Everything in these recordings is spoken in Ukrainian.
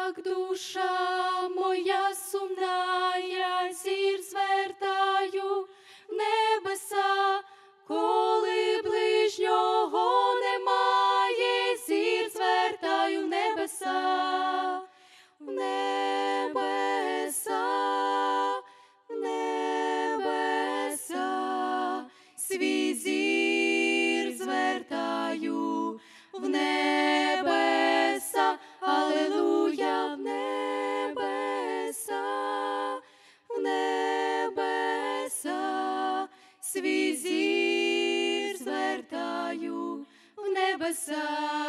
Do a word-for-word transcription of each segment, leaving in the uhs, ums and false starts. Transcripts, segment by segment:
Як душа моя сумна, я зір звертаю в небеса, коли ближнього немає, зір звертаю в небеса, в небеса, в небеса, свій зір звертаю в небеса, алілуя, в небеса, в небеса, свій зір звертаю в небеса.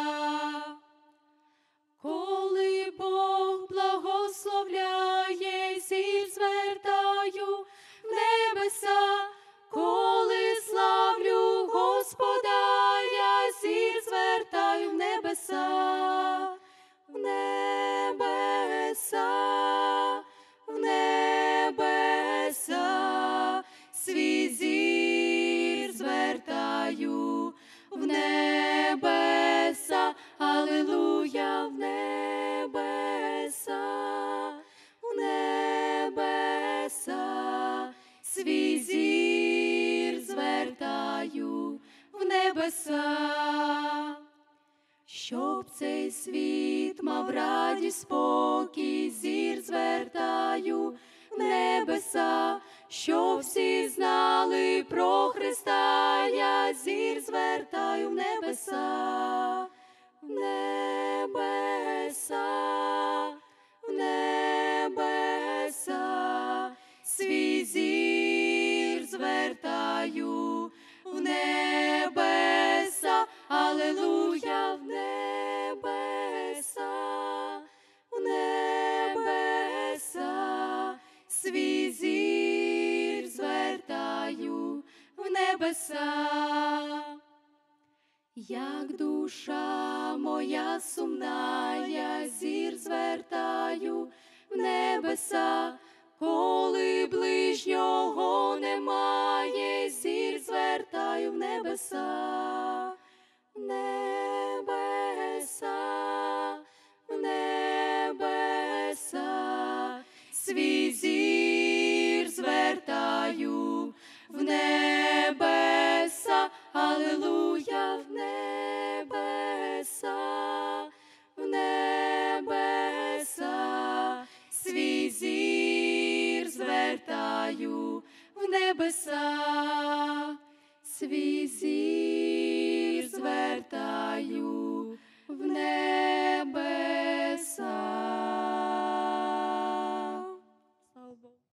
Коли Бог благословляє, зір звертаю в небеса, коли славлю Господа, я зір звертаю в небеса, в небеса, в небеса, свій зір звертаю в небеса, алілуя, в небеса, в небеса, свій зір звертаю в небеса. Щоб цей світ мав радість, спокій, зір звертаю в небеса, щоб всі знали про Христа, я зір звертаю в небеса, в небеса, в небеса, свій зір звертаю в небеса, алілуя, в небеса, в небеса, свій зір звертаю в небеса. Як душа моя сумна, я зір звертаю в небеса, коли ближнього немає, зір звертаю в небеса, в небеса, в небеса, свій зір звертаю в небеса, алілуя, в небеса, в небеса, свій зір звертаю